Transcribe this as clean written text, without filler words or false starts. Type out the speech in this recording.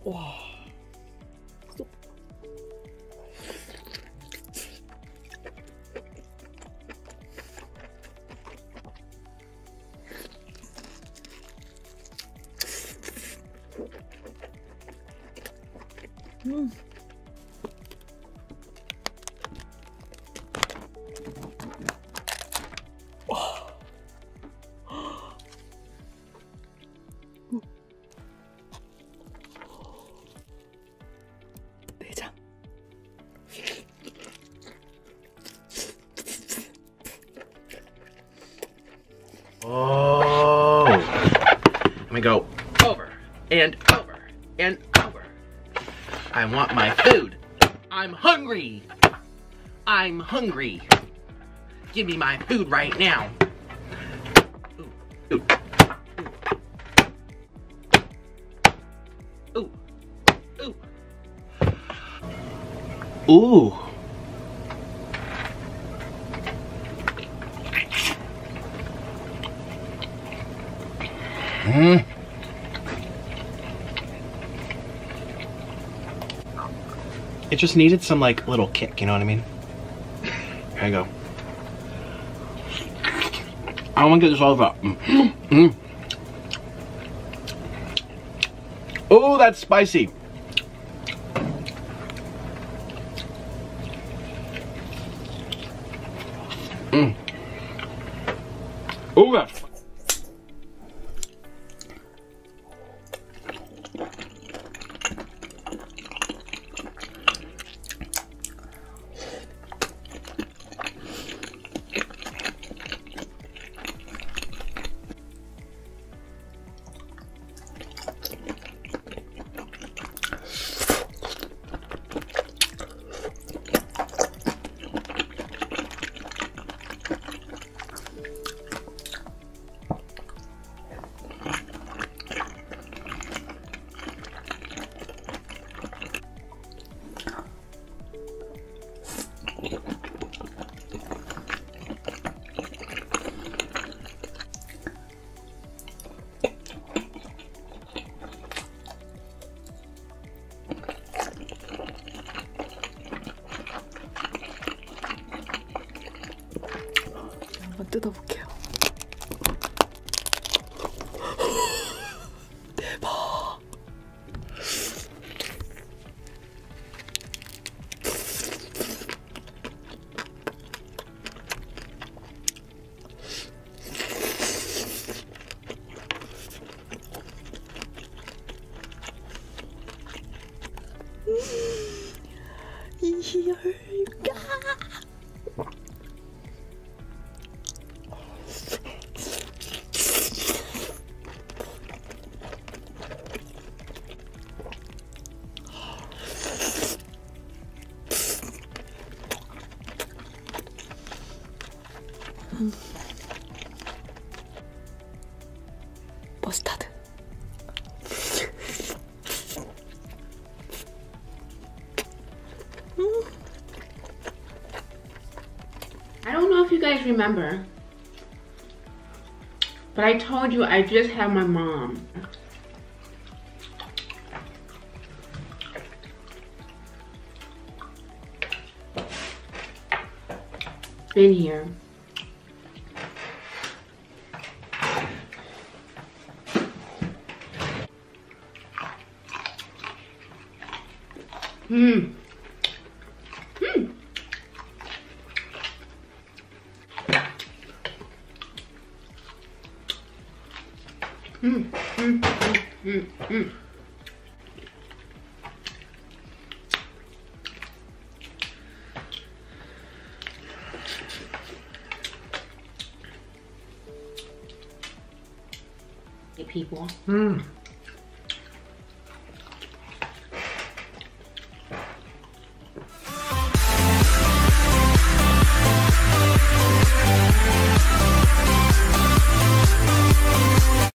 와. 내장. Oh, let me go over and over and over. I want my food. I'm hungry. I'm hungry. Give me my food right now. Ooh, ooh. Ooh, ooh. Ooh. It just needed some like little kick, you know what I mean? Here I go. I don't want to get this all over. Oh, that's spicy. Oh, that's. 한번 뜯어볼게요. 대박. 이열가. 머스타드. I don't know if you guys remember, but I told you I just had my mom. Been here. Hey people.